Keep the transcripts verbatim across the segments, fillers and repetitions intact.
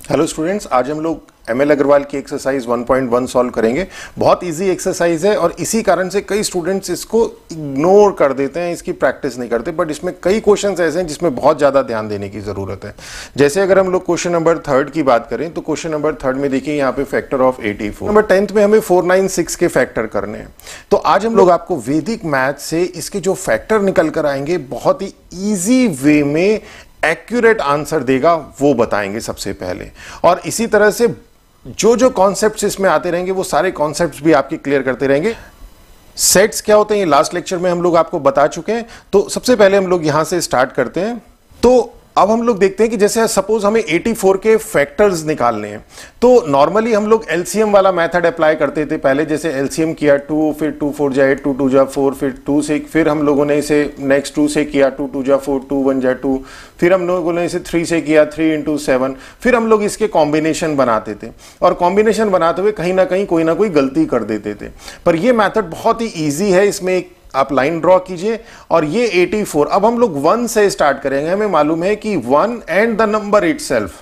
Hello students, आज हम लोग एम एल अग्रवाल की exercise one point one solve करेंगे। बहुत इजी एक्सरसाइज है और इसी कारण से कई स्टूडेंट्स इसको इग्नोर कर देते हैं, इसकी प्रैक्टिस नहीं करते। बट इसमें कई क्वेश्चंस ऐसे हैं जिसमें बहुत ज़्यादा ध्यान देने की ज़रूरत है। जैसे अगर हम लोग क्वेश्चन नंबर थर्ड की बात करें तो क्वेश्चन नंबर थर्ड में देखिए यहाँ पे factor of eighty four. Number tenth में हमें फोर नाइन सिक्स के फैक्टर करने हैं। तो आज हम लोग आपको वैदिक मैथ से इसके जो फैक्टर निकल कर आएंगे बहुत ही ईजी वे में एक्यूरेट आंसर देगा वो बताएंगे सबसे पहले। और इसी तरह से जो जो कॉन्सेप्ट्स इसमें आते रहेंगे वो सारे कॉन्सेप्ट्स भी आपके क्लियर करते रहेंगे। सेट्स क्या होते हैं ये लास्ट लेक्चर में हम लोग आपको बता चुके हैं। तो सबसे पहले हम लोग यहां से स्टार्ट करते हैं। तो अब हम लोग देखते हैं कि जैसे सपोज हमें एटी फोर के फैक्टर्स निकालने हैं तो नॉर्मली हम लोग एलसीएम वाला मेथड अप्लाई करते थे। पहले जैसे एलसीएम किया टू, फिर टू फोर जा एट, टू टू जा फोर, फिर टू से फिर हम लोगों ने इसे नेक्स्ट टू से किया, टू टू जा फोर, टू वन जा टू, फिर हम लोगों ने इसे थ्री से किया, थ्री इंटू सेवन, फिर हम लोग इसके कॉम्बिनेशन बनाते थे। और कॉम्बिनेशन बनाते हुए कहीं ना कहीं कोई ना कोई गलती कर देते थे। पर यह मेथड बहुत ही ईजी है। इसमें एक आप लाइन ड्रॉ कीजिए और ये एटी फोर। अब हम लोग वन से स्टार्ट करेंगे। हमें मालूम है कि one and the number itself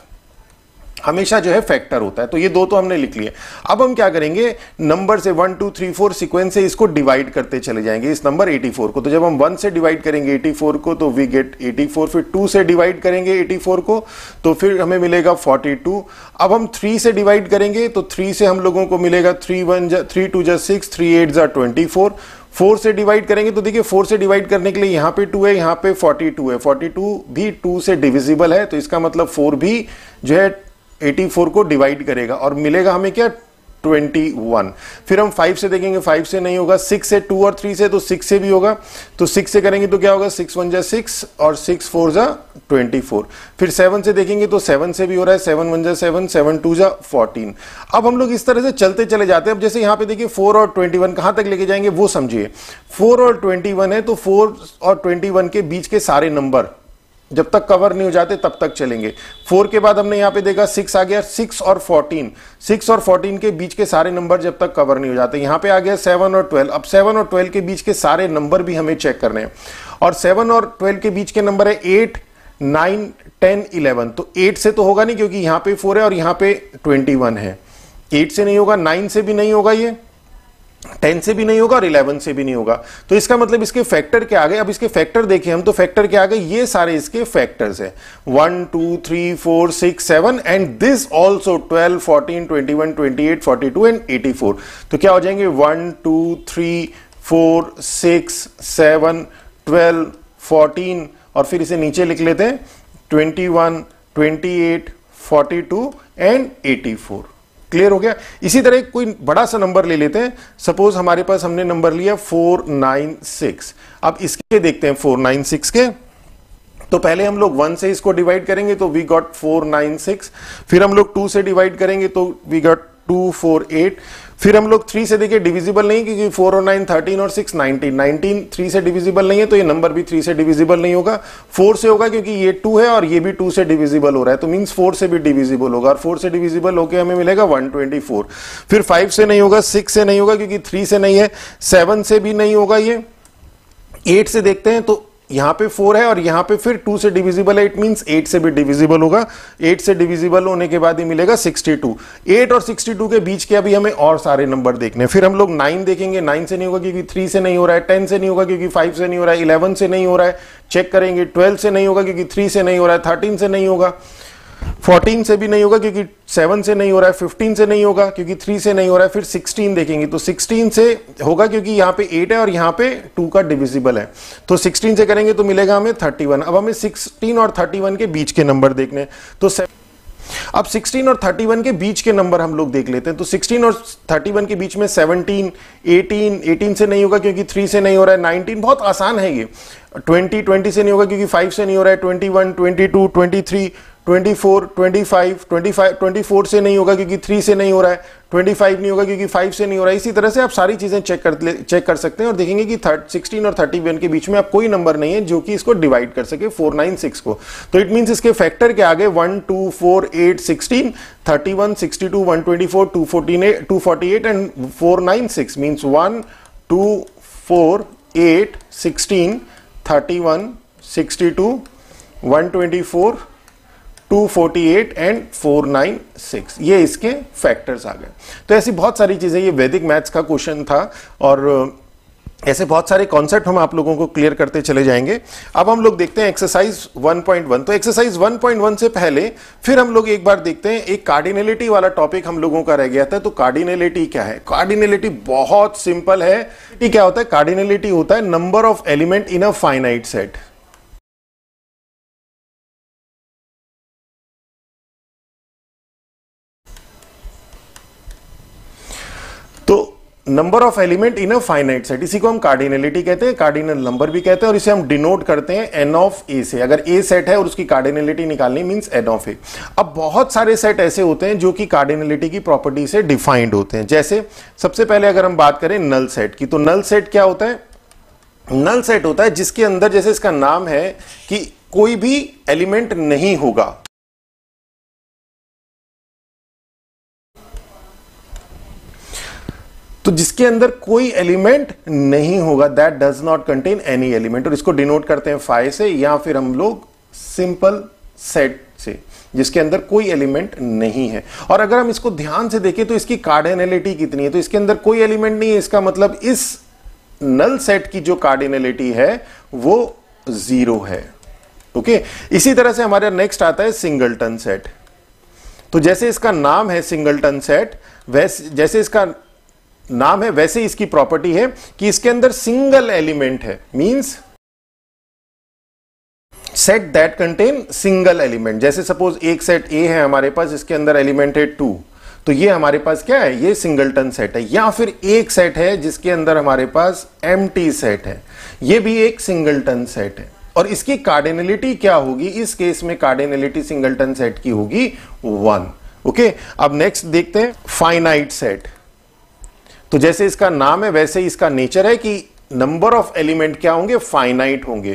हमेशा जो है फैक्टर होता है। तो ये दो तो हमने लिख लिए। अब हम क्या करेंगे, नंबर से one two three four sequence से इसको डिवाइड करते चले जाएंगे इस नंबर एटी फोर को। तो जब हम वन से डिवाइड करेंगे एटी फोर को तो वी गेट एटी फोर, फिर टू से डिवाइड करेंगे एटी फोर को तो फिर हमें मिलेगा फोर्टी टू। अब हम थ्री से डिवाइड करेंगे तो थ्री से हम लोगों को मिलेगा थ्री वन जा थ्री टू जा सिक्स, थ्री एट जा ट्वेंटी फोर। फोर से डिवाइड करेंगे तो देखिए फोर से डिवाइड करने के लिए यहां पे टू है, यहां पे फोर्टी टू है। फोर्टी टू भी टू से डिविजिबल है तो इसका मतलब फोर भी जो है एटी फोर को डिवाइड करेगा और मिलेगा हमें क्या, ट्वेंटी वन। फिर हम फाइव से देखेंगे, फाइव से नहीं होगा। सिक्स से, टू और थ्री से, तो सिक्स से भी होगा। तो सिक्स से करेंगे तो क्या होगा, सिक्स वन जा सिक्स और सिक्स फोर जा ट्वेंटी फोर। फिर सेवन से देखेंगे तो सेवन से भी हो रहा है, सेवन वन जा सेवन, सेवन टू जा फोर्टीन। अब हम लोग इस तरह से चलते चले जाते हैं। अब जैसे यहाँ पे देखिए फोर और ट्वेंटी वन कहां तक लेके जाएंगे वो समझिए। फोर और ट्वेंटी वन है तो फोर और ट्वेंटी वन के बीच के सारे नंबर जब तक कवर नहीं हो जाते तब तक चलेंगे। फोर के बाद हमने यहां पे देखा सिक्स आ गया, सिक्स और फोर्टीन, सिक्स और फोर्टीन के बीच के सारे नंबर जब तक कवर नहीं हो जाते। यहां पे आ गया सेवन और ट्वेल्व। अब सेवन और ट्वेल्व के बीच के सारे नंबर भी हमें चेक करने हैं और सेवन और ट्वेल्व के बीच के नंबर है एट, नाइन, टेन, इलेवन। तो एट से तो होगा नहीं क्योंकि यहां पे फोर है और यहां पे ट्वेंटी वन है। एट से नहीं होगा, नाइन से भी नहीं होगा, ये टेन से भी नहीं होगा और इलेवन से भी नहीं होगा। तो इसका मतलब इसके फैक्टर क्या आ गए। अब इसके फैक्टर देखें हम तो फैक्टर क्या आ गए, ये सारे इसके फैक्टर्स है one two three four six seven and this also twelve, fourteen, twenty one, twenty eight, forty two and eighty four. तो क्या हो जाएंगे, one two three four six seven twelve fourteen और फिर इसे नीचे लिख लेते हैं twenty one, twenty eight, forty two and eighty four. Clear हो गया। इसी तरह कोई बड़ा सा नंबर ले लेते हैं। सपोज हमारे पास हमने नंबर लिया फोर नाइन सिक्स। अब इसके देखते हैं फोर नाइन सिक्स के। तो पहले हम लोग वन से इसको डिवाइड करेंगे तो we got four nine six. फिर हम लोग टू से डिवाइड करेंगे तो we got two four eight. फिर हम लोग थ्री से देखिए डिविजिबल नहीं क्योंकि फोर और नाइन थर्टीन और सिक्स नाइनटीन, नाइनटीन थ्री से डिविजिबल नहीं है तो ये नंबर भी थ्री से डिविजिबल नहीं होगा। फोर से होगा क्योंकि ये टू है और ये भी टू से डिविजिबल हो रहा है तो मींस फोर से भी डिविजिबल होगा और फोर से डिविजिबल होकर हमें मिलेगा वन ट्वेंटी फोर। फिर फाइव से नहीं होगा, सिक्स से नहीं होगा क्योंकि थ्री से नहीं है, सेवन से भी नहीं होगा, ये एट से देखते हैं तो यहां पे फोर है और यहां पे फिर टू से डिविजिबल है, इट मींस एट से भी डिविजिबल होगा। एट से डिविजिबल होने के बाद ही मिलेगा सिक्सटी टू। एट और सिक्सटी टू के बीच के अभी हमें और सारे नंबर देखने। फिर हम लोग नाइन देखेंगे, नाइन से नहीं होगा क्योंकि थ्री से नहीं हो रहा है, टेन से नहीं होगा क्योंकि फाइव से नहीं हो रहा है, इलेवन से नहीं हो रहा है, चेक करेंगे। ट्वेल्व से नहीं होगा क्योंकि थ्री से नहीं हो रहा है, थर्टीन से नहीं होगा, फोर्टीन से भी नहीं होगा क्योंकि सेवन से नहीं हो रहा है, फिफ्टीन से नहीं होगा क्योंकि थ्री से नहीं हो रहा है। फिर सिक्सटीन देखेंगे तो सिक्सटीन से होगा क्योंकि यहाँ पे एट है और यहाँ पे टू का डिविजिबल है तो सिक्सटीन से करेंगे तो मिलेगा हमें थर्टी वन। अब हमें सिक्सटीन और थर्टी वन के बीच के नंबर देखने तो अब सिक्सटीन और थर्टी वन के बीच के नंबर हम लोग देख लेते हैं। तो सिक्सटीन और थर्टी वन के बीच में सेवनटीन, एटीन, एटीन से नहीं होगा क्योंकि थ्री से नहीं हो रहा है, नाइनटीन बहुत आसान है ये। ट्वेंटी, ट्वेंटी से नहीं होगा क्योंकि फाइव से नहीं हो रहा है, twenty one, twenty two, twenty three, twenty four, twenty five, twenty five, twenty four से नहीं होगा क्योंकि थ्री से नहीं हो रहा है, ट्वेंटी फाइव नहीं होगा क्योंकि फाइव से नहीं हो रहा है। इसी तरह से आप सारी चीजें चेक कर चेक कर सकते हैं और देखेंगे कि सिक्सटीन और थर्टी वन के बीच में आप कोई नंबर नहीं है जो कि इसको डिवाइड कर सके फोर नाइन सिक्स को। तो इट मींस इसके फैक्टर के आगे one two four eight sixteen, thirty one, sixty two, one twenty four, two forty two forty eight and four nine six means one two four eight sixteen, thirty one, sixty two, one twenty four, two forty eight and four nine six, ये इसके factors आ गए। तो ऐसी बहुत सारी चीजें, ये वैदिक मैथ्स का क्वेश्चन था और ऐसे बहुत सारे कॉन्सेप्ट हम आप लोगों को क्लियर करते चले जाएंगे। अब हम लोग देखते हैं एक्सरसाइज वन पॉइंट वन। तो एक्सरसाइज वन पॉइंट वन से पहले फिर हम लोग एक बार देखते हैं, एक कार्डिनलिटी वाला टॉपिक हम लोगों का रह गया था। तो कार्डिनलिटी क्या है? कार्डिनलिटी बहुत सिंपल है। ये क्या होता है? कार्डिनलिटी होता है number of element in a finite set. तो number of element in a finite set, इसी को हम कार्डिनलिटी कहते हैं, कार्डिनल नंबर भी कहते हैं, और इसे हम डिनोट करते हैं एन ऑफ ए से। अगर ए सेट है और उसकी कार्डिनलिटी निकालनी मींस एन ऑफ ए। अब बहुत सारे सेट ऐसे होते हैं जो कि कार्डिनलिटी की प्रॉपर्टी से डिफाइंड होते हैं। जैसे सबसे पहले अगर हम बात करें नल सेट की, तो नल सेट क्या होता है? नल सेट होता है जिसके अंदर, जैसे इसका नाम है कि कोई भी एलिमेंट नहीं होगा। तो जिसके अंदर कोई एलिमेंट नहीं होगा, that does not contain any element, और इसको डिनोट करते हैं फाइव से, या फिर हम लोग सिंपल सेट से, जिसके अंदर कोई एलिमेंट नहीं है। और अगर हम इसको ध्यान से देखें तो इसकी कार्डिनलिटी कितनी है? तो इसके अंदर कोई एलिमेंट नहीं है, इसका मतलब इस नल सेट की जो कार्डिनलिटी है वो जीरो है। ओके, इसी तरह से हमारा नेक्स्ट आता है सिंगलटन सेट। तो जैसे इसका नाम है सिंगलटन सेट, वैसे जैसे इसका नाम है वैसे इसकी प्रॉपर्टी है कि इसके अंदर सिंगल एलिमेंट है, means set that contain single element. जैसे सपोज एक सेट ए है हमारे पास, इसके अंदर एलिमेंट है टू, तो ये हमारे पास क्या है? ये सिंगलटन सेट है। या फिर एक सेट है जिसके अंदर हमारे पास एम्प्टी सेट है, ये भी एक सिंगलटन सेट है। और इसकी कार्डिनलिटी क्या होगी? इस केस में कार्डिनलिटी सिंगलटन सेट की होगी वन। ओके, अब नेक्स्ट देखते हैं फाइनाइट सेट। तो जैसे इसका नाम है वैसे ही इसका नेचर है कि नंबर ऑफ एलिमेंट क्या होंगे? फाइनाइट होंगे।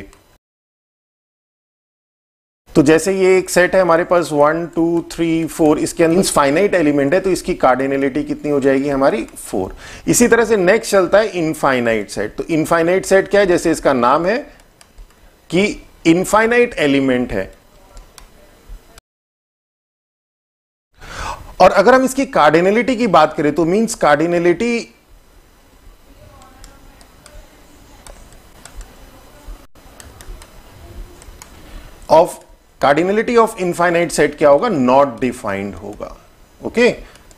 तो जैसे ये एक सेट है हमारे पास वन टू थ्री फोर, इसके अंदर फाइनाइट एलिमेंट है, तो इसकी कार्डिनलिटी कितनी हो जाएगी हमारी? फोर। इसी तरह से नेक्स्ट चलता है इनफाइनाइट सेट। तो इनफाइनाइट सेट क्या है? जैसे इसका नाम है कि इनफाइनाइट एलिमेंट है, और अगर हम इसकी कार्डिनलिटी की बात करें तो means cardinality of cardinality of infinite set क्या होगा? नॉट डिफाइंड होगा। ओके,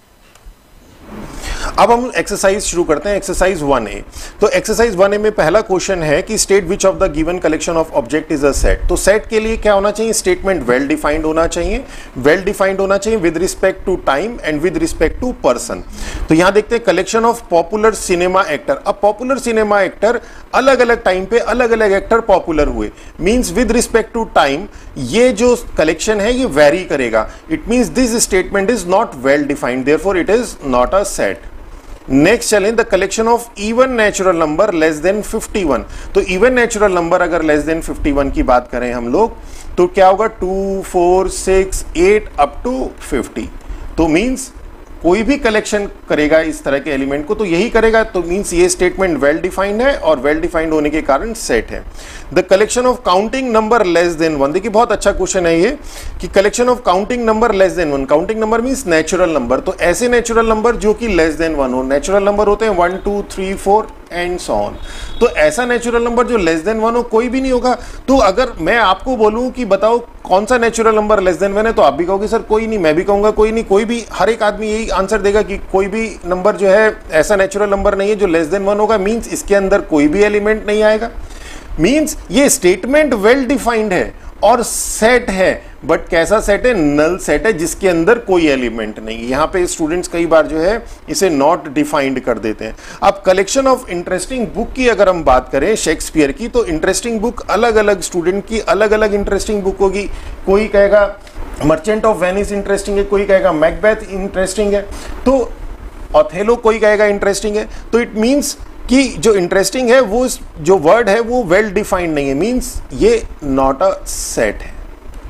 अब हम एक्सरसाइज शुरू करते हैं, एक्सरसाइज वन ए। तो एक्सरसाइज वन ए में पहला क्वेश्चन है कि state which of the given collection of object is a set. तो सेट के लिए क्या होना चाहिए? स्टेटमेंट वेल डिफाइंड होना चाहिए, वेल डिफाइंड होना चाहिए with respect to time and with respect to person. तो यहां देखते हैं collection of popular cinema actor. अब पॉपुलर सिनेमा एक्टर, अलग अलग टाइम पे अलग अलग एक्टर पॉपुलर हुए, means with respect to time ये जो कलेक्शन है ये वेरी करेगा। It means this statement is not well defined, therefore it is not a set. Next चलें, the collection of even natural number less than fifty one. तो even natural number अगर less than fifty one की बात करें हम लोग, तो क्या होगा? Two four six eight up to fifty. तो मींस कोई भी कलेक्शन करेगा इस तरह के एलिमेंट को तो यही करेगा। तो मींस ये स्टेटमेंट वेल डिफाइंड है, और वेल डिफाइंड होने के कारण सेट है। The collection of counting number less than one. देखिए बहुत अच्छा क्वेश्चन है ये कि collection of counting number less than one. Counting number means natural number, तो ऐसे नेचुरल नंबर जो कि लेस देन वन हो। नेचुरल नंबर होते हैं one two three four and so on. तो ऐसा नेचुरल नंबर जो लेस देन वन हो कोई भी नहीं होगा। तो अगर मैं आपको बोलूं कि बताओ कौन सा natural number less than one है, तो आप भी कहोगे सर कोई नहीं, मैं भी कहूंगा कोई नहीं, कोई भी, हर एक आदमी यही आंसर देगा कि कोई भी नंबर जो है ऐसा नेचुरल नंबर नहीं है जो लेस देन वन होगा। मींस इसके अंदर कोई भी एलिमेंट नहीं आएगा। मींस ये स्टेटमेंट वेल डिफाइंड है और सेट है, बट कैसा सेट है? नल सेट है जिसके अंदर कोई एलिमेंट नहीं। यहां पे स्टूडेंट्स कई बार जो है इसे नॉट डिफाइंड कर देते हैं। अब कलेक्शन ऑफ इंटरेस्टिंग बुक की अगर हम बात करें शेक्सपियर की, तो इंटरेस्टिंग बुक अलग अलग स्टूडेंट की अलग अलग इंटरेस्टिंग बुक होगी। कोई कहेगा मर्चेंट ऑफ वेनिस इंटरेस्टिंग है, कोई कहेगा मैकबेथ इंटरेस्टिंग है, तो ऑथेलो कोई कहेगा इंटरेस्टिंग है। तो इट मीन्स कि जो इंटरेस्टिंग है वो जो वर्ड है वो वेल डिफाइंड नहीं है, मींस ये नॉट अ सेट है।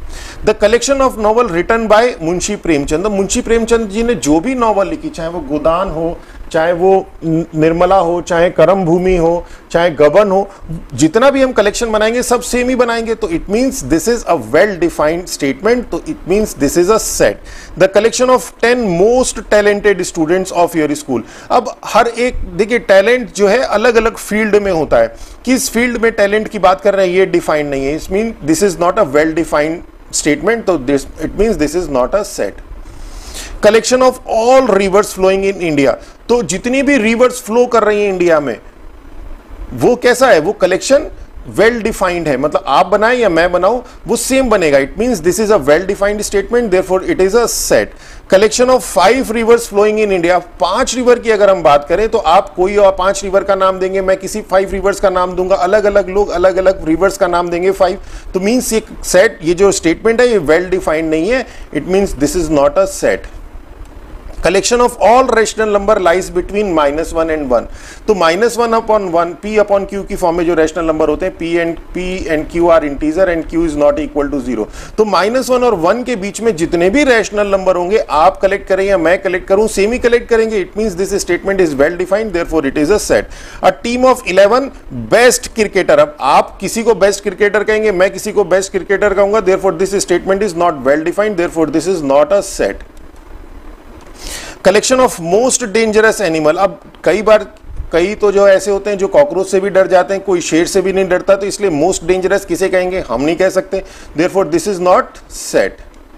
The collection of novel written by Munshi Premchand. Munshi Premchand ji ने जो भी नॉवल लिखी, चाहे वो गोदान हो, चाहे वो निर्मला हो, चाहे करम भूमि हो, चाहे गबन हो, जितना भी हम कलेक्शन बनाएंगे सब सेम ही बनाएंगे। तो it means this is a well defined statement, तो it means this is a set. The collection of ten most talented students of your school. अब हर एक देखिए टैलेंट जो है अलग अलग फील्ड में होता है, किस फील्ड में टैलेंट की बात कर रहे हैं ये डिफाइंड नहीं है, it mean this is not a well defined statement, तो this it means this is not a set. Collection of all rivers flowing in India, तो जितनी भी रिवर्स फ्लो कर रही हैं इंडिया में वो कैसा है, वो कलेक्शन वेल डिफाइंड है, मतलब आप बनाएं या मैं बनाऊं वो सेम बनेगा। It means this is a well defined statement, therefore it is a set. Collection of five rivers flowing in India, पांच रिवर की अगर हम बात करें तो आप कोई और पांच रिवर का नाम देंगे, मैं किसी फाइव रिवर्स का नाम दूंगा, अलग अलग लोग अलग अलग रिवर्स का नाम देंगे फाइव, तो मींस ये सेट, ये जो स्टेटमेंट है ये वेल डिफाइंड नहीं है, it means this is not a set. Collection of all rational number lies between minus one and one, तो minus one upon one, P upon Q की फॉर्म में जो रेशनल नंबर होते हैं, P and P and Q are integer and Q is not equal to zero, तो minus one और वन के बीच में जितने भी रेशनल नंबर होंगे आप कलेक्ट करें या मैं कलेक्ट करूं सेम ही कलेक्ट करेंगे, it means this statement is well defined, therefore it is a set. A team of eleven best cricketer, अब आप किसी को बेस्ट क्रिकेटर कहेंगे, मैं किसी को बेस्ट क्रिकेटर कहूंगा, therefore this statement is not well defined, therefore this is not a set. Collection of most dangerous animal, अब कई बार कई तो जो ऐसे होते हैं जो कॉकरोच से भी डर जाते हैं, कोई शेर से भी नहीं डरता, तो इसलिए मोस्ट डेंजरस किसे कहेंगे, हम नहीं कह सकते, therefore this is not set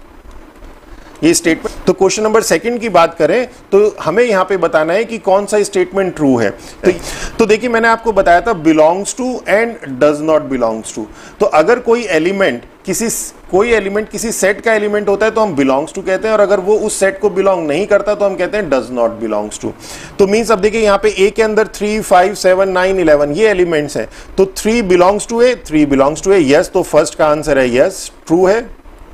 ये स्टेटमेंट। तो क्वेश्चन नंबर सेकंड की बात करें तो हमें यहां पे बताना है कि कौन सा स्टेटमेंट ट्रू है। तो, तो देखिए मैंने आपको बताया था belongs to and does not belongs to, तो अगर कोई एलिमेंट किसी कोई एलिमेंट किसी सेट का एलिमेंट होता है तो हम बिलोंग्स टू कहते हैं, और अगर वो उस सेट को बिलोंग नहीं करता तो हम कहते हैं डज नॉट बिलोंग्स टू। तो मींस अब देखिए यहाँ पे ए के अंदर three five seven nine eleven ये एलिमेंट्स हैं, तो three belongs to A, three belongs to A, yes, तो फर्स्ट का आंसर है यस, ट्रू है।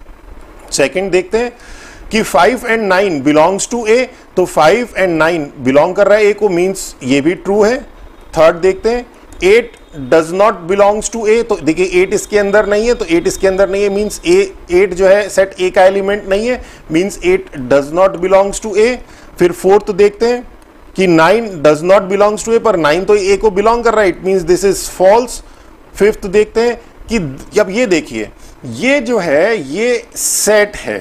सेकंड देखते हैं कि five and nine belongs to A, तो फाइव एंड नाइन बिलोंग कर रहा है ए को, मींस ये भी ट्रू है। थर्ड देखते हैं eight does not belongs to A, तो देखिए एट इसके अंदर नहीं है, तो एट इसके अंदर नहीं है, मींस ए एट जो है सेट ए का एलिमेंट नहीं है, means eight does not belongs to A. फिर फोर्थ देखते हैं कि nine does not belongs to A, पर नाइन तो ए को बिलोंग कर रहा है, it means this is false. Fifth देखते हैं कि अब ये देखिए ये जो है ये सेट है,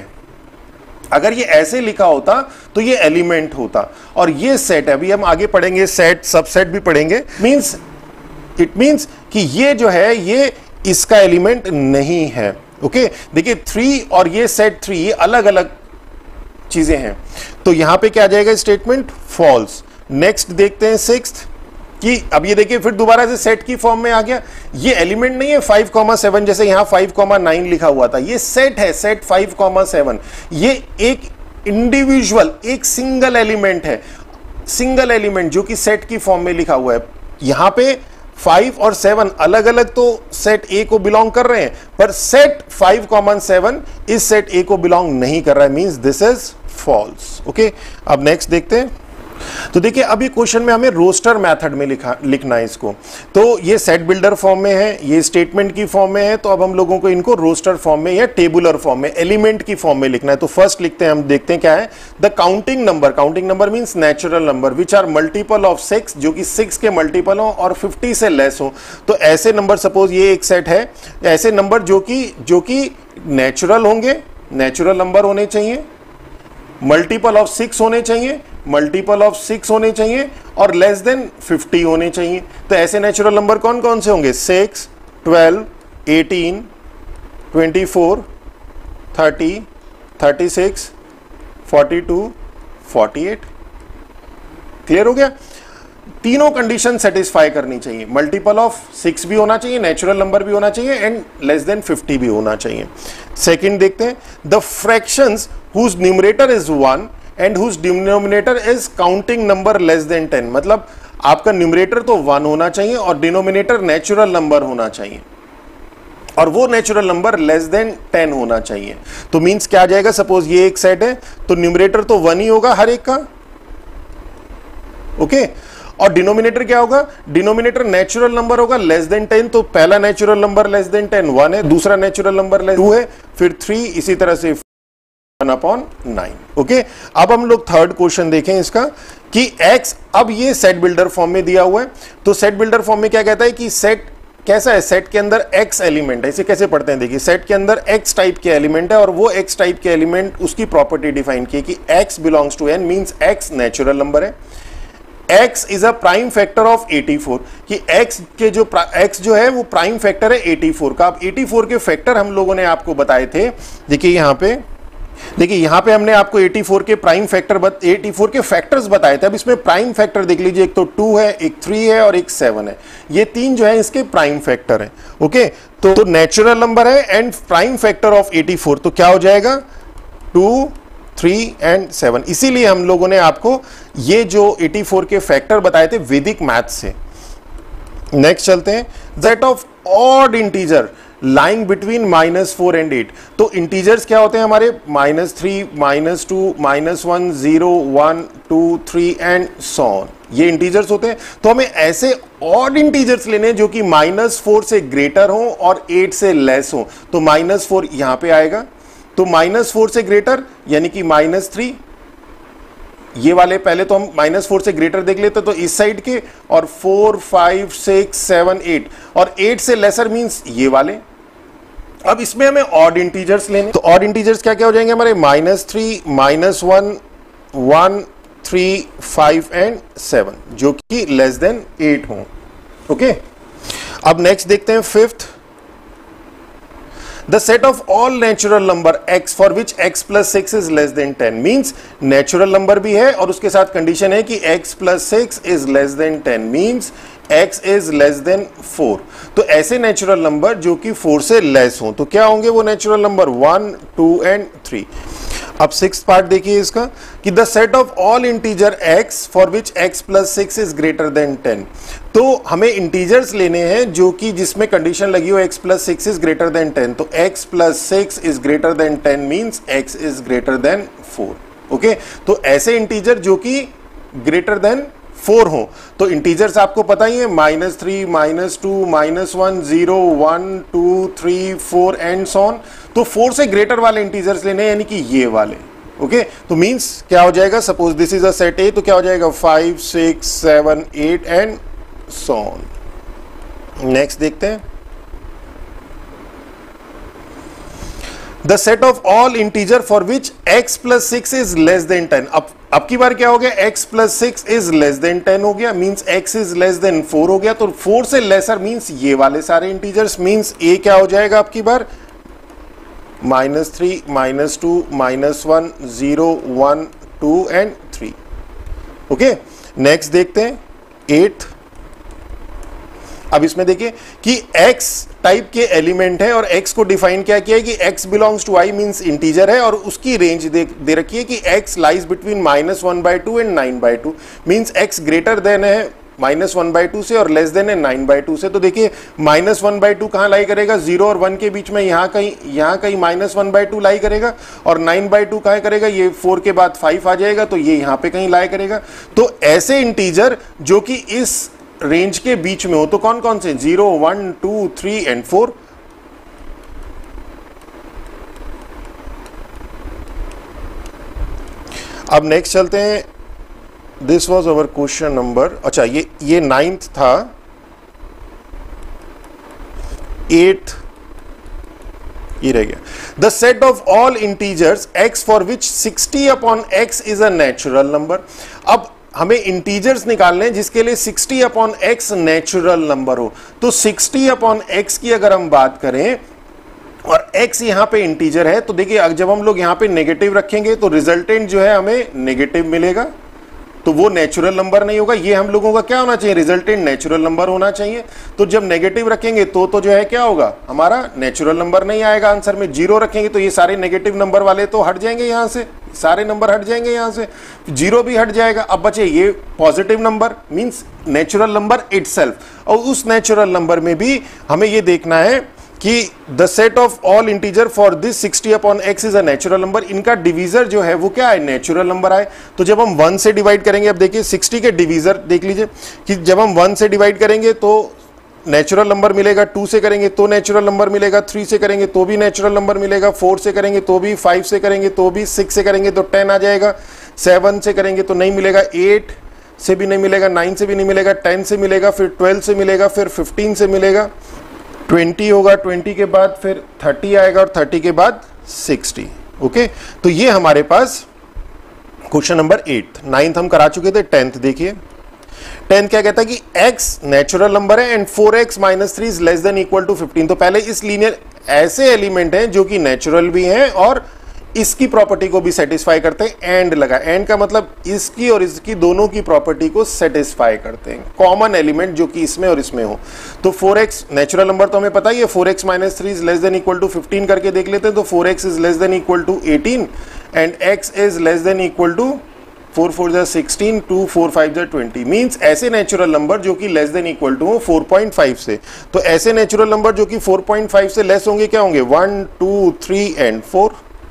अगर ये ऐसे लिखा होता तो ये एलिमेंट होता, और ये सेट है, अभी हम आगे पढ़ेंगे सेट सबसेट भी पढ़ेंगे, मींस इट मींस कि ये जो है ये इसका एलिमेंट नहीं है। ओके देखिए थ्री और ये सेट थ्री ये अलग अलग चीजें हैं, तो यहां पे क्या आ जाएगा स्टेटमेंट फॉल्स। नेक्स्ट देखते हैं सिक्स्थ कि अब ये देखिए फिर दोबारा से सेट की फॉर्म में आ गया, ये एलिमेंट नहीं है फाइव कॉमा सेवन, जैसे यहां फाइव कॉमा नाइन लिखा हुआ था, ये सेट है, सेट फाइव कॉमा सेवन, ये एक इंडिविजुअल एक सिंगल एलिमेंट है, सिंगल एलिमेंट जो कि सेट की फॉर्म में लिखा हुआ है। यहां पे फाइव और सेवन अलग अलग तो सेट ए को बिलोंग कर रहे हैं, पर सेट फाइव कॉमन सेवन इस सेट ए को बिलोंग नहीं कर रहा है, means this is false. Okay अब नेक्स्ट देखते हैं, तो देखिए अब ये क्वेश्चन में हमें रोस्टर मेथड में लिखा लिखना है इसको, तो ये सेट बिल्डर फॉर्म में है, ये स्टेटमेंट की फॉर्म में है, तो अब हम लोगों को इनको रोस्टर फॉर्म में या टेबुलर फॉर्म में एलिमेंट की फॉर्म में लिखना है। तो फर्स्ट लिखते हैं, हम देखते हैं क्या है, the counting number, counting number means natural number which are multiple of six, जो कि सिक्स के मल्टीपल हो और फिफ्टी से लेस हो। तो ऐसे नंबर, सपोज ये एक सेट है, ऐसे नंबर जो कि जो कि नेचुरल होंगे, नेचुरल नंबर होने चाहिए, मल्टीपल ऑफ सिक्स होने चाहिए, मल्टीपल ऑफ सिक्स होने चाहिए, और लेस देन फिफ्टी होने चाहिए। तो ऐसे नेचुरल नंबर कौन कौन से होंगे, six, twelve, eighteen, twenty four, thirty, thirty six, forty two, forty eight. Clear हो गया, तीनों कंडीशन सेटिस्फाई करनी चाहिए, मल्टीपल ऑफ सिक्स भी होना चाहिए, नेचुरल नंबर भी होना चाहिए, एंड लेस देन फिफ्टी भी होना चाहिए। सेकंड देखते हैं, the fractions whose numerator is one and whose denominator is counting number less than ten, मतलब आपका न्यूमरेटर तो वन होना चाहिए और डिनोमिनेटर नेचुरल नंबर होना चाहिए, और वो natural number less than ten होना चाहिए। तो मींस क्या आ जाएगा, सपोज ये एक सेट है तो न्यूमरेटर तो वन ही होगा हर एक का, ओके okay? और डिनोमिनेटर क्या होगा, डिनोमिनेटर नेचुरल नंबर होगा लेस देन टेन, तो पहला natural number less than ten one है, दूसरा नेचुरल नंबर लेस टू है, फिर थ्री, इसी तरह से वन अपॉन नाइन। ओके, अब हम लोग थर्ड क्वेश्चन देखें इसका कि x, अब ये सेट बिल्डर फॉर्म में दिया हुआ है। तो सेट बिल्डर फॉर्म में क्या कहता है कि सेट कैसा है, सेट के अंदर x एलिमेंट है। इसे कैसे पढ़ते हैं, देखिए सेट के अंदर x टाइप के एलिमेंट है और वो x टाइप के एलिमेंट उसकी प्रॉपर्टी डिफाइन की कि x belongs to n, means x natural number है। x is a prime factor of eighty four, कि x के जो x जो है वो प्राइम फैक्टर है एटी फोर का। अब एटी फोर के फैक्टर हम लोगों ने आपको बताए थे, देखिए यहां पे देखिए यहां पे हमने आपको एटी फोर के प्राइम फैक्टर बत, एटी फोर के फैक्टर्स बताए थे। अब इसमें प्राइम फैक्टर देख लीजिए, एक तो टू है, एक थ्री है और एक सेवन है। ये तीन जो है इसके प्राइम फैक्टर है। ओके, तो, तो नेचुरल नंबर है and prime factor of eighty four, तो क्या हो जाएगा टू, थ्री एंड सेवन। इसीलिए हम लोगों ने आपको ये जो एटी फोर के फैक्टर बताए थे वैदिक मैथ से। नेक्स्ट चलते हैं, set of odd integer lying between minus four and eight. तो इंटीजर्स क्या होते हैं हमारे, minus three, minus two, minus one, zero, one, two, three and so on, ये इंटीजर्स होते हैं। तो हमें ऐसे ऑड इंटीजर्स लेने जो कि माइनस फोर से ग्रेटर हो और एट से लेस हो। तो माइनस फोर यहां पे आएगा, तो माइनस फोर से ग्रेटर यानी कि माइनस थ्री, ये वाले पहले तो हम माइनस फोर से ग्रेटर देख लेते तो इस साइड के, और four, five, six, seven, eight, और एट से लेसर मींस ये वाले। अब इसमें हमें ऑड इंटीजर्स लेने, तो ऑड इंटीजर्स क्या क्या हो जाएंगे हमारे, minus three, minus one, one, three, five and seven, जो कि लेस देन एट हो। ओके, अब नेक्स्ट देखते हैं fifth, the set of all natural number x for which x plus six is less than ten, means natural number भी है और उसके साथ कंडीशन है कि x plus six is less than ten, means x is less than four. तो ऐसे natural number जो कि फोर से लेस हो, तो क्या होंगे वो natural number, one, two and three. अब सिक्स पार्ट देखिए इसका कि the set of all integer x for which x plus six is greater than ten. तो हमें इंटीजर्स लेने हैं जो कि जिसमें कंडीशन लगी हो x plus six is greater than ten. तो x plus six is greater than ten means x is greater than four. Okay, तो ऐसे इंटीजर जो कि ग्रेटर देन फोर हो, तो इंटीजर्स आपको पता ही है, minus three, minus two, minus one, zero, one, two, three, four and so on. तो फोर से ग्रेटर वाले इंटीजर्स लेने यानी कि ये वाले। ओके, तो मींस क्या हो जाएगा, suppose this is a set A, तो क्या हो जाएगा five, six, seven, eight and so on. Next देखते हैं, the set of all integer for which x plus six is less than ten. अब अब की बार क्या हो गया, x plus six is less than ten हो गया, means x is less than four हो गया। तो फोर से लेसर मींस ये वाले सारे इंटीजर्स, मींस a क्या हो जाएगा अब की बार, minus three, minus two, minus one, zero, one, two and three. Okay, next देखते हैं एट। अब इसमें देखिए कि x टाइप के एलिमेंट है और x को डिफाइन क्या किया है कि x belongs to i means integer है और उसकी रेंज दे, दे रखी है कि x lies between minus one by two and nine by two, means x greater than है माइनस वन बाई टू से और लेस देन है नाइन बाई टू से। तो देखिए माइनस वन बाई टू कहाँ लाई करेगा, जीरो और वन के बीच में, यहाँ कहीं यहाँ कहीं minus one by two lie करेगा, और नाइन बाई टू कहाँ करेगा, ये फोर के बाद फाइव आ जाएगा तो ये यहाँ पे कहीं लाई करेगा। तो ऐसे इंटीजर जो कि इस रेंज के बीच में हो, तो कौन कौन से, zero, one, two, three and four. अब नेक्स्ट चलते हैं, this was our question number, अच्छा ये ये नाइन्थ था, एट ये रह गया। The set of all integers x for which sixty upon x is a natural number. अब हमें इंटीजर्स निकालने हैं जिसके लिए sixty upon x natural number हो। तो सिक्सटी अपॉन एक्स की अगर हम बात करें और x यहां पे इंटीजर है, तो देखिए जब हम लोग यहां पे नेगेटिव रखेंगे तो रिजल्टेंट जो है हमें नेगेटिव मिलेगा, तो वो नेचुरल नंबर नहीं होगा। ये हम लोगों का क्या होना चाहिए, रिजल्टेंट नेचुरल नंबर होना चाहिए। तो जब नेगेटिव रखेंगे तो तो जो है क्या होगा, हमारा नेचुरल नंबर नहीं आएगा आंसर में। जीरो रखेंगे तो ये सारे नेगेटिव नंबर वाले तो हट जाएंगे, यहां से सारे नंबर हट जाएंगे, यहां से जीरो भी हट जाएगा। अब बचे ये positive number means natural number itself. और उस नेचुरल नंबर में भी हमें ये देखना है कि the set of all integer for this sixty upon x is a natural number. इनका डिवीजर जो है वो क्या है, नेचुरल नंबर आए। तो जब हम वन से डिवाइड करेंगे, अब देखिए सिक्सटी के डिवीजर देख लीजिए कि जब हम वन से डिवाइड करेंगे तो नेचुरल नंबर मिलेगा, टू से करेंगे तो नेचुरल नंबर मिलेगा, थ्री से करेंगे तो भी नेचुरल नंबर मिलेगा, फोर से करेंगे तो भी, फाइव से करेंगे तो भी, सिक्स से करेंगे तो टेन आ जाएगा, सेवन से करेंगे तो नहीं मिलेगा, एट से भी नहीं मिलेगा, नाइन से भी नहीं मिलेगा, टेन से मिलेगा, फिर ट्वेल्व से मिलेगा, फिर फिफ्टीन से मिलेगा, ट्वेंटी होगा, ट्वेंटी के बाद फिर थर्टी आएगा और थर्टी के बाद सिक्सटी। ओके, तो ये हमारे पास क्वेश्चन नंबर एट। नाइन्थ हम करा चुके थे, टेंथ देखिए। टेंथ क्या कहता है कि x नेचुरल नंबर है and four x minus three is less than equal to fifteen. तो पहले इस लीनियर ऐसे एलिमेंट हैं जो कि नेचुरल भी हैं और इसकी प्रॉपर्टी को भी सेटिस्फाई करते हैं। एंड लगा, एंड का मतलब इसकी और इसकी दोनों की प्रॉपर्टी को सेटिस्फाई करते हैं, कॉमन एलिमेंट जो कि इसमें और इसमें हो। तो फोर एक्स नेचुरल नंबर तो हमें पता ही है, four x minus three is less than equal to fifteen करके देख लेते हैं। तो four x is less than equal to eighteen and x is less than equal to four four जा सिक्सटीन, टू फोर फाइव जा twenty. Means ऐसे natural number जो कि लेस देन इक्वल टू हो फोर पॉइंट फाइव से। तो ऐसे natural number जो कि फोर पॉइंट फाइव से लेस होंगे क्या होंगे, one, two, three and four.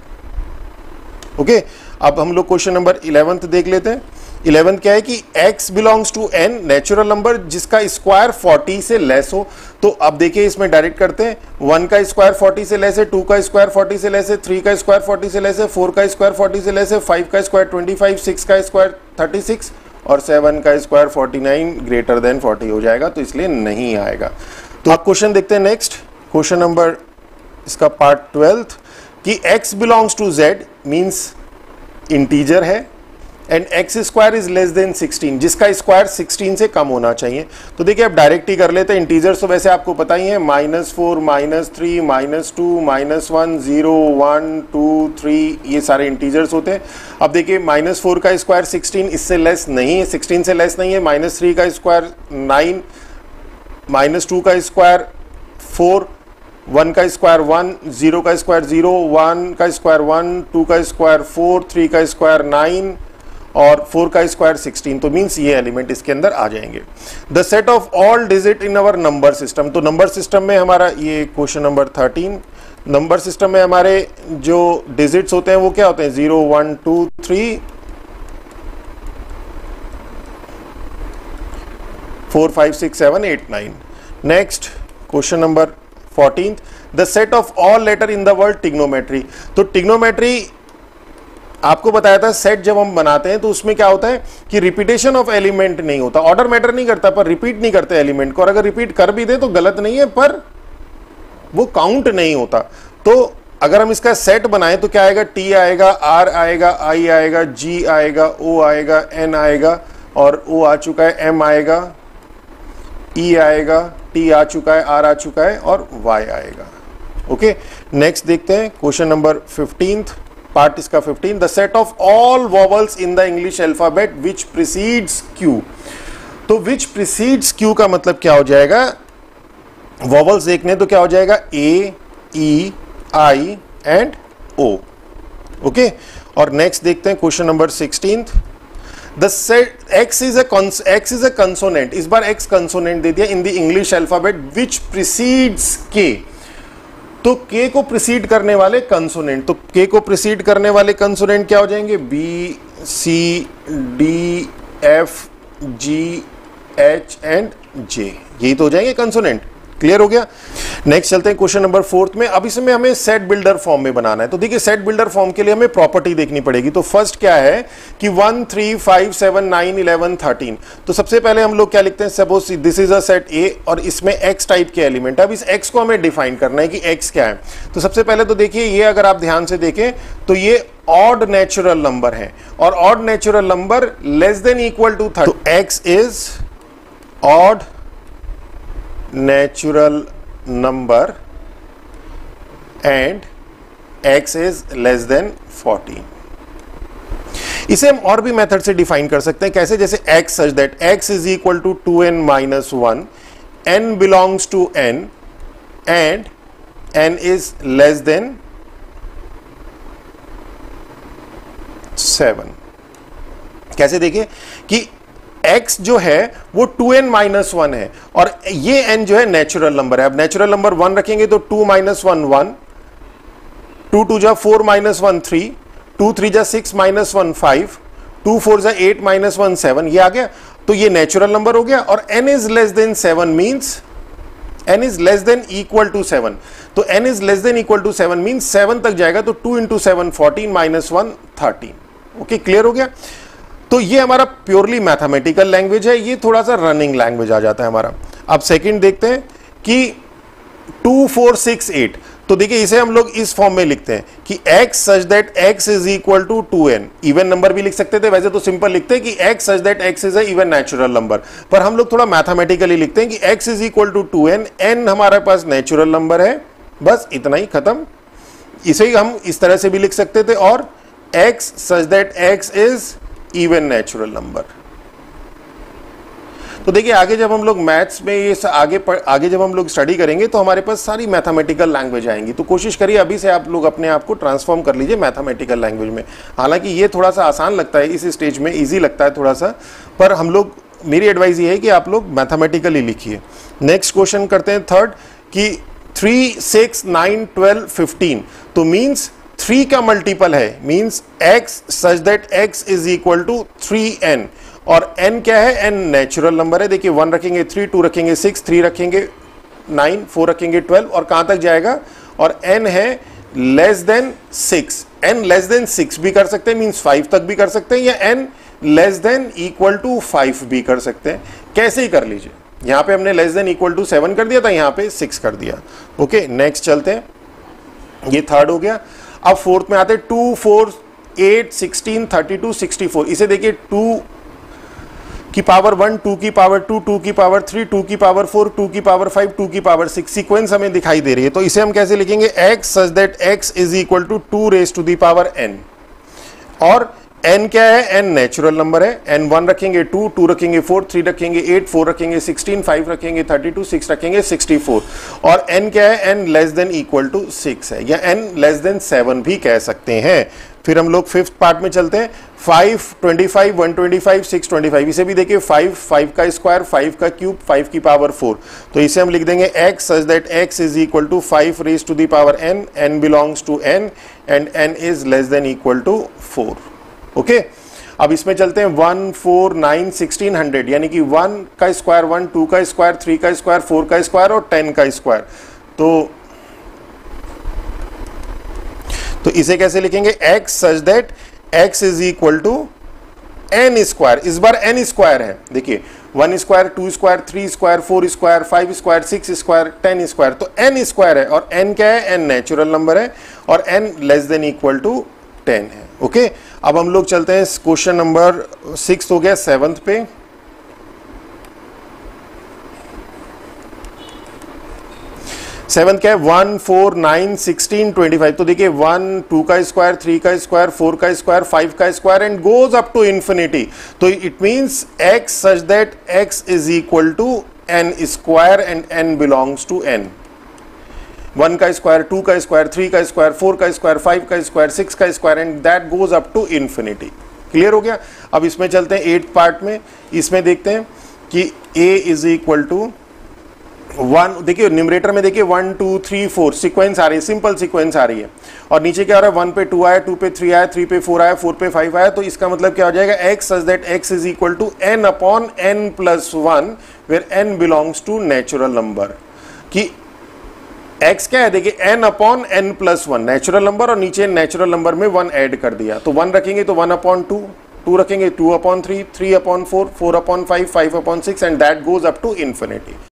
Okay, अब हम लोग क्वेश्चन नंबर इलेवेंथ देख लेते हैं। इलेवेंथ क्या है कि x belongs to n natural number जिसका स्क्वायर फोर्टी से लेस हो। तो अब देखिए इसमें डायरेक्ट करते हैं, वन का स्क्वायर फोर्टी से लेस है, टू का स्क्वायर फोर्टी से लेस है, थ्री का स्क्वायर फोर्टी से लेस है, फोर का स्क्वायर फोर्टी से लेस है, फाइव का स्क्वायर ट्वेंटी फाइव, सिक्स का स्क्वायर थर्टी सिक्स और सेवन का square forty nine greater than forty हो जाएगा, तो इसलिए नहीं आएगा। तो आप क्वेश्चन देखते हैं नेक्स्ट, क्वेश्चन नंबर इसका पार्ट ट्वेल्थ कि x belongs to z means integer है and x square is less than sixteen जिसका स्क्वायर सिक्सटीन से कम होना चाहिए। तो देखिए आप डायरेक्ट ही कर लेते हैं, इंटीजर्स तो वैसे आपको पता ही है, minus four, minus three, minus two, minus one, zero, one, two, three, ये सारे इंटीजर्स होते हैं। अब देखिए माइनस फोर का स्क्वायर सिक्सटीन, इससे लेस नहीं है, सिक्सटीन से लेस नहीं है, माइनस थ्री का स्क्वायर नाइन, माइनस टू का स्क्वायर फोर, वन का स्क्वायर वन, जीरो का स्क्वायर जीरो, वन का स्क्वायर वन, टू का स्क्वायर फोर, थ्री का स्क्वायर नाइन और फोर का स्क्वायर सिक्सटीन। तो मींस ये एलिमेंट इसके अंदर आ जाएंगे। The set of all digit in our number system. तो नंबर सिस्टम में हमारा ये question number thirteen, number system में हमारे जो डिजिट्स होते हैं वो क्या होते हैं, zero, one, two, three, four, five, six, seven, eight, nine. Next question number fourteen, the set of all letter in the word trigonometry. तो ट्रिग्नोमेट्री आपको बताया था, सेट जब हम बनाते हैं तो उसमें क्या होता है कि रिपीटेशन ऑफ एलिमेंट नहीं होता, ऑर्डर मैटर नहीं करता, पर रिपीट नहीं करते एलिमेंट को, और अगर रिपीट कर भी दे तो गलत नहीं है, पर वो काउंट नहीं होता। तो अगर हम इसका सेट बनाएं तो क्या आएगा, टी आएगा, आर आएगा, आई आएगा, जी आएगा, ओ आएगा, एन आएगा और ओ आ चुका है, एम आएगा, ई आएगा, टी आ चुका है, आर आ चुका है और वाई आएगा। ओके, नेक्स्ट देखते हैं क्वेश्चन नंबर फिफ्टींथ पार्ट इसका fifteen, the set of all vowels in the English alphabet which precedes Q. तो विच प्रिसीड्स क्यू का मतलब क्या हो जाएगा, वॉवल्स देखने तो क्या हो जाएगा, A, E, I and O. Okay, और नेक्स्ट देखते हैं question number sixteenth, the set x is a x is a consonant, इस बार x कंसोनेंट दे दिया in the English alphabet which precedes k। तो k को प्रिसीड करने वाले कंसोनेंट, तो k को प्रिसीड करने वाले कंसोनेंट क्या हो जाएंगे, b, c, d, f, g, h and j, यही तो हो जाएंगे कंसोनेंट। क्लियर हो गया। नेक्स्ट चलते हैं क्वेश्चन नंबर फोर्थ में। अब इसमें हमें सेट बिल्डर फॉर्म में बनाना है। तो देखिए सेट बिल्डर फॉर्म के लिए हमें प्रॉपर्टी देखनी पड़ेगी। तो फर्स्ट क्या है कि one, three, five, seven, nine, eleven, thirteen. तो सबसे पहले हम लोग क्या लिखते हैं, suppose this is a set A और इसमें एक्स टाइप के एलिमेंट है। अब इस एक्स को हमें डिफाइन करना है कि एक्स क्या है। तो सबसे पहले तो देखिए ये अगर आप ध्यान से देखें तो ये ऑड नेचुरल नंबर है और odd natural number less than equal to thirty. तो x is odd natural number and x is less than fourteen। इसे हम और भी मेथड से डिफाइन कर सकते हैं। कैसे, जैसे x such that x is equal to two n minus one, n belongs to n and n is less than seven. कैसे देखिए कि x जो है वो टू एन माइनस वन है और ये n जो है नेचुरल नंबर है। अब नेचुरल नंबर वन रखेंगे तो two minus one one, two two जा four minus one three, two three जा six minus one five, two four जा एट माइनस वन सेवन, ये आ गया। तो ये नेचुरल नंबर हो गया और n is less than seven means n is less than equal to seven, तो n is less than equal to seven mean seven तक जाएगा, तो two into seven fourteen minus one thirteen. Okay, clear हो गया। तो ये हमारा purely mathematical language है, ये थोड़ा सा रनिंग लैंग्वेज आ जाता है हमारा। अब सेकंड देखते हैं कि टू फोर सिक्स एट, तो देखिए इसे हम लोग इस फॉर्म में लिखते हैं कि x such that x is equal to two n, even number भी लिख सकते थे, वैसे तो सिंपल लिखते हैं कि x such that x is a even natural number, पर हम लोग थोड़ा मैथमेटिकली लिखते हैं कि x is equal to two n, n हमारे पास नेचुरल नंबर है, बस इतना ही, खत्म। इसे हम इस तरह से भी लिख सकते थे, और x such that x is even natural number. तो देखिए आगे जब हम लोग मैथ्स में ये आगे पढ़, आगे जब हम लोग स्टडी करेंगे तो हमारे पास सारी मैथमेटिकल लैंग्वेज आएंगी, तो कोशिश करिए अभी से आप लोग अपने आप को ट्रांसफॉर्म कर लीजिए मैथमेटिकल लैंग्वेज में। हालांकि ये थोड़ा सा आसान लगता है इस स्टेज में, इजी लगता है थोड़ा सा, पर हम लोग, मेरी एडवाइस ये है कि आप लोग मैथमेटिकली लिखिए। नेक्स्ट क्वेश्चन करते हैं थर्ड, कि three six nine twelve fifteen, तो मीन्स थ्री का मल्टीपल है, means x such that x is equal to three n, और n क्या है, n नेचुरल नंबर है। देखिए वन रखेंगे थ्री, टू रखेंगे सिक्स, थ्री रखेंगे नाइन, फोर रखेंगे ट्वेल्व, और कहां तक जाएगा, और n है less than six, n less than six भी कर सकते हैं, मीन्स फाइव तक भी कर सकते हैं, या n less than equal to five भी कर सकते हैं, कैसे ही कर लीजिए। यहां पे हमने less than equal to seven कर दिया था, यहां पे सिक्स कर दिया। ओके, नेक्स्ट चलते हैं, ये थर्ड हो गया। अब फोर्थ में आते हैं, two four eight sixteen thirty two sixty four, इसे देखिए टू की पावर वन, टू की पावर टू, टू की पावर थ्री, टू की पावर फोर, टू की पावर फाइव, टू की पावर सिक्स, सीक्वेंस हमें दिखाई दे रही है, तो इसे हम कैसे लिखेंगे, x such that x is equal to two raise to the power n, और n क्या है, n नेचुरल नंबर है, n वन रखेंगे टू, टू रखेंगे फोर, थ्री रखेंगे एट, फोर रखेंगे सिक्सटीन, फाइव रखेंगे थर्टी टू, सिक्स रखेंगे सिक्सटी फोर, और n क्या है, n less than equal to six है, या n लेस देन सेवन भी कह सकते हैं। फिर हम लोग फिफ्थ पार्ट में चलते हैं, five twenty five one twenty five six twenty five, इसे भी देखिए फाइव, फाइव का स्क्वायर, फाइव का क्यूब, फाइव की पावर फोर, तो इसे हम लिख देंगे x such that x is equal to five raise to the power n, n belongs to n and n is less than equal to four. Okay, अब इसमें चलते हैं one four nine sixteen hundred, यानी कि one का square one, two का square, three का square, four का स्क्वायर और टेन का स्क्वायर, तो तो इसे कैसे लिखेंगे, x such that x is equal to n square, इस बार n स्क्वायर है, देखिए one square, two square, three square, four square, five square, six square, ten square, तो n स्क्वायर है, और n क्या है, n नेचुरल नंबर है, और n less than equal to ten है। ओके, अब हम लोग चलते हैं क्वेश्चन नंबर सिक्स हो गया, सेवंथ पे। सेवंथ क्या है, one four nine sixteen twenty five, तो देखिए वन, टू का स्क्वायर, थ्री का स्क्वायर, फोर का स्क्वायर, फाइव का square and goes up to infinity, तो it means x such that x is equal to n square and n belongs to n, one का square, two का square, three का square, four का square, five का square, six का square and that goes up to infinity. Clear हो गया। अब इसमें चलते हैं एट पार्ट में, इसमें देखते हैं कि a is equal to one, देखिए न्यूमरेटर में देखिए one two three four sequence आ रही है, सिंपल सीक्वेंस आ रही है, और नीचे क्या हो रहा है, वन पे टू आया, टू पे थ्री आया, थ्री पे फोर आया, फोर पे फाइव आया, तो इसका मतलब क्या हो जाएगा, x such that x is equal to n upon n plus one, where n belongs to natural number, कि x क्या है, देखिए n upon n plus one natural number, और नीचे नेचुरल नंबर में वन ऐड कर दिया, तो वन रखेंगे तो वन अपॉन टू, टू रखेंगे two upon three, three upon four, four upon five, five upon six and that goes up to infinity.